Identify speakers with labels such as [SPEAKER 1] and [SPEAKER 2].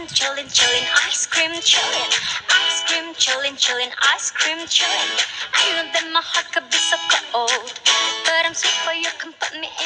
[SPEAKER 1] chillin', chillin', ice cream chillin', ice cream chillin', chillin', ice cream chillin'. I know that my heart could be so cold, but I'm sweet for you, can put me